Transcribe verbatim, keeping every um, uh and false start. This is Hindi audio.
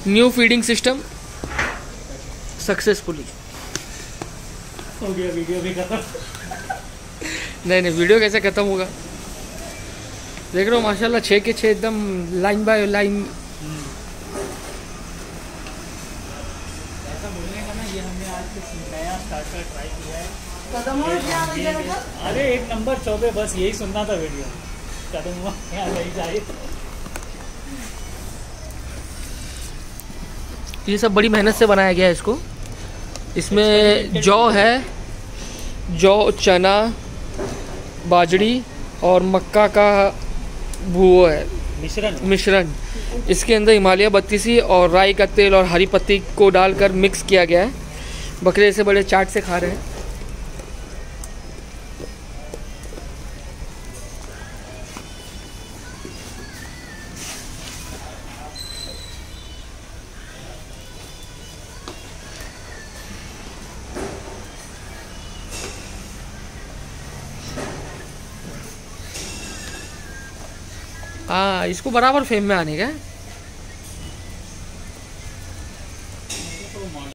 न्यू फीडिंग सिस्टम सक्सेसफुली हो गया, वीडियो भी खत्म। नहीं नहीं, वीडियो कैसे ख़त्म होगा। देख रहे हो माशाल्लाह, छः के छः एकदम लाइन बाय लाइन। ऐसा बोलने का ना, ये हमने आज कुछ नया स्टार्टर ट्राई किया है। कदम हो गया मुझे लगा। अरे एक नंबर चौबे, बस यही सुनना था वीडियो। कदम हुआ क्या नहीं जाए। ये सब बड़ी मेहनत से बनाया गया है इसको। इसमें जौ है, जौ, चना, बाजरी और मक्का का वो है मिश्रण मिश्रण। इसके अंदर हिमालय बत्तीसी और राई का तेल और हरी पत्ती को डालकर मिक्स किया गया है। बकरे ऐसे बड़े चाट से खा रहे हैं। हाँ, इसको बराबर फेम में आने का है।